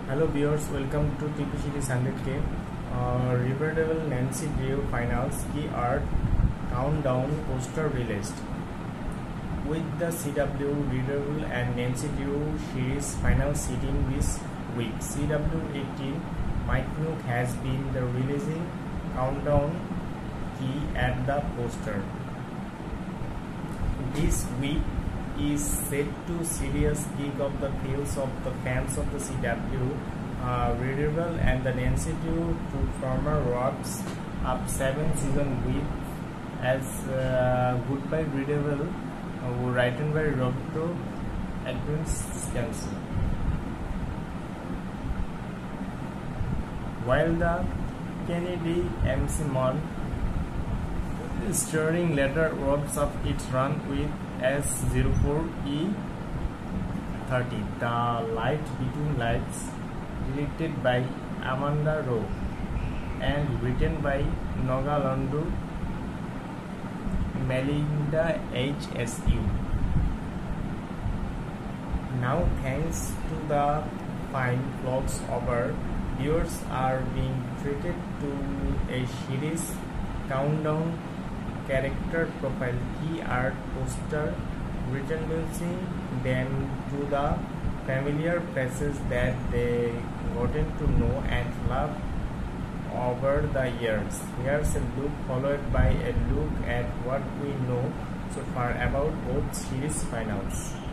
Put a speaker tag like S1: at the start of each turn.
S1: Hello viewers, welcome to TP Series 100K. Riverdale Nancy Drew Finals Key Art Countdown poster released. With the CW Riverdale and Nancy Drew series final sitting this week, CW18 Mike Nook has been the releasing countdown key at the poster. This week is set to serious kick off the feels of the fans of the CW. Riverdale and the Nancy Drew two former wraps up 7 season with as Goodbye Riverdale, written by Roberto Adams. While the Kennedy MC Mon starring later wraps up its run with S04E30, The Light Between Lights, directed by Amanda Rowe and written by Nogalandu Melinda HSU. Now, thanks to the fine flocks over, viewers are being treated to a series countdown character profile key art poster, introducing them to the familiar faces that they gotten to know and love over the years. Here's a look followed by a look at what we know so far about both series finals.